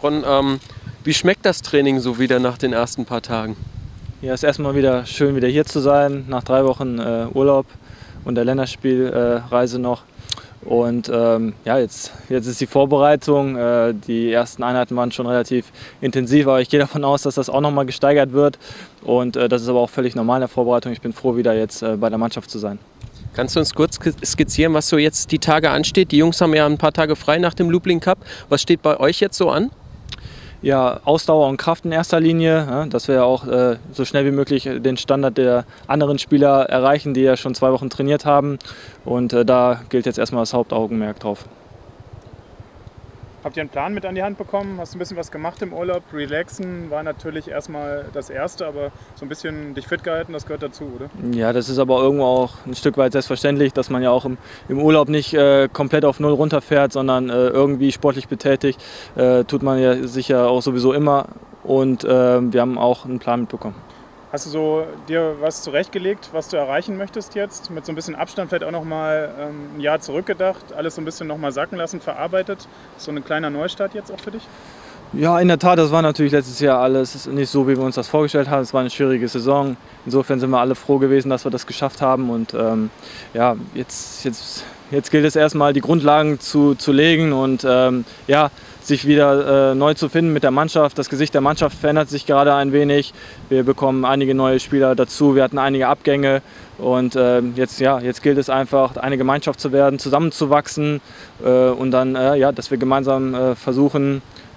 Ron, wie schmeckt das Training so wieder nach den ersten paar Tagen? Ja, es ist erstmal wieder schön, wieder hier zu sein, nach 3 Wochen Urlaub und der Länderspielreise noch. Und ja, jetzt ist die Vorbereitung. Die ersten Einheiten waren schon relativ intensiv, aber ich gehe davon aus, dass das auch nochmal gesteigert wird. Und das ist aber auch völlig normal in der Vorbereitung. Ich bin froh, wieder jetzt bei der Mannschaft zu sein. Kannst du uns kurz skizzieren, was so jetzt die Tage ansteht? Die Jungs haben ja ein paar Tage frei nach dem Lublin Cup. Was steht bei euch jetzt so an? Ja, Ausdauer und Kraft in erster Linie, ja, dass wir auch so schnell wie möglich den Standard der anderen Spieler erreichen, die ja schon 2 Wochen trainiert haben. Und da gilt jetzt erstmal das Hauptaugenmerk drauf. Habt ihr einen Plan mit an die Hand bekommen? Hast du ein bisschen was gemacht im Urlaub? Relaxen war natürlich erstmal das Erste, aber so ein bisschen dich fit gehalten, das gehört dazu, oder? Ja, das ist aber irgendwo auch ein Stück weit selbstverständlich, dass man ja auch im Urlaub nicht komplett auf Null runterfährt, sondern irgendwie sportlich betätigt. Tut man ja sicher auch sowieso immer und wir haben auch einen Plan mitbekommen. Hast du so dir was zurechtgelegt, was du erreichen möchtest jetzt? Mit so ein bisschen Abstand vielleicht auch noch mal ein Jahr zurückgedacht, alles so ein bisschen noch mal sacken lassen, verarbeitet? So ein kleiner Neustart jetzt auch für dich? Ja, in der Tat, das war natürlich letztes Jahr alles nicht so, wie wir uns das vorgestellt haben. Es war eine schwierige Saison. Insofern sind wir alle froh gewesen, dass wir das geschafft haben. Und ja, jetzt gilt es erstmal, die Grundlagen zu legen und ja, sich wieder neu zu finden mit der Mannschaft. Das Gesicht der Mannschaft verändert sich gerade ein wenig. Wir bekommen einige neue Spieler dazu. Wir hatten einige Abgänge. Und jetzt gilt es einfach, eine Gemeinschaft zu werden, zusammenzuwachsen und dann, ja, dass wir gemeinsam versuchen,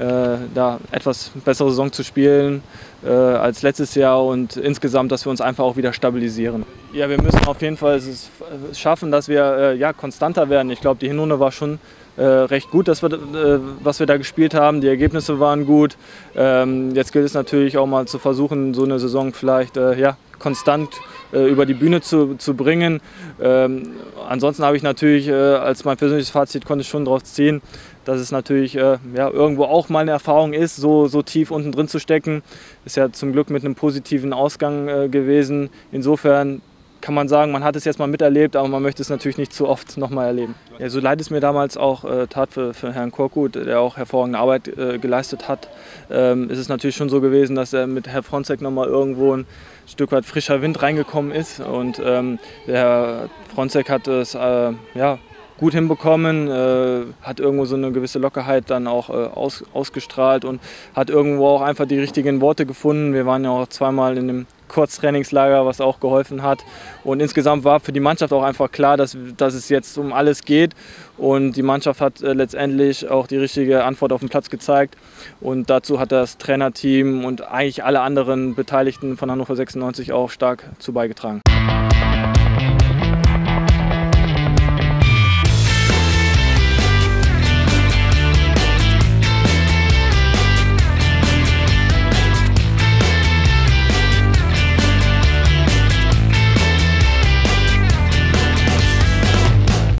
da etwas bessere Saison zu spielen als letztes Jahr und insgesamt, dass wir uns einfach auch wieder stabilisieren. Ja, wir müssen auf jeden Fall es schaffen, dass wir ja, konstanter werden. Ich glaube, die Hinrunde war schon recht gut, was wir da gespielt haben. Die Ergebnisse waren gut. Jetzt gilt es natürlich auch mal zu versuchen, so eine Saison vielleicht ja, konstant über die Bühne zu bringen. Ansonsten habe ich natürlich als mein persönliches Fazit konnte ich schon daraus ziehen, dass es natürlich ja, irgendwo auch mal eine Erfahrung ist, so tief unten drin zu stecken. Ist ja zum Glück mit einem positiven Ausgang gewesen. Insofern kann man sagen, man hat es jetzt mal miterlebt, aber man möchte es natürlich nicht zu oft nochmal erleben. Ja, so leid es mir damals auch tat für Herrn Korkut, der auch hervorragende Arbeit geleistet hat, ist es natürlich schon so gewesen, dass er mit Herrn Fronzek nochmal irgendwo ein Stück weit frischer Wind reingekommen ist. Und der Herr Fronzek hat es ja, gut hinbekommen, hat irgendwo so eine gewisse Lockerheit dann auch ausgestrahlt und hat irgendwo auch einfach die richtigen Worte gefunden. Wir waren ja auch zweimal in dem Kurztrainingslager, was auch geholfen hat. Und insgesamt war für die Mannschaft auch einfach klar, dass es jetzt um alles geht. Und die Mannschaft hat letztendlich auch die richtige Antwort auf den Platz gezeigt. Und dazu hat das Trainerteam und eigentlich alle anderen Beteiligten von Hannover 96 auch stark zu beigetragen.